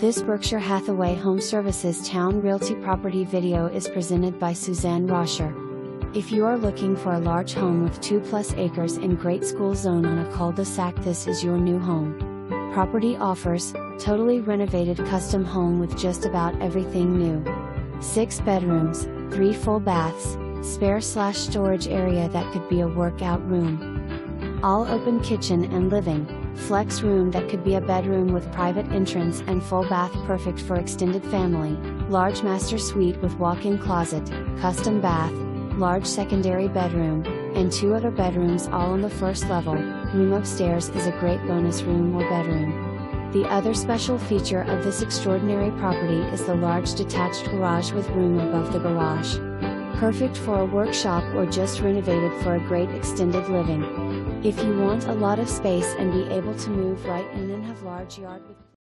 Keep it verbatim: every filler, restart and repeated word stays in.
This Berkshire Hathaway Home Services Town Realty property video is presented by Suzanne Roscher. If you are looking for a large home with two plus acres in great school zone on a cul-de-sac, this is your new home. Property offers totally renovated custom home with just about everything new. Six bedrooms, three full baths, spare slash storage area that could be a workout room. All open kitchen and living, flex room that could be a bedroom with private entrance and full bath, perfect for extended family, large master suite with walk-in closet, custom bath, large secondary bedroom, and two other bedrooms all on the first level. Room upstairs is a great bonus room or bedroom. The other special feature of this extraordinary property is the large detached garage with room above the garage. Perfect for a workshop or just renovated for a great extended living. If you want a lot of space and be able to move right in and have large yard with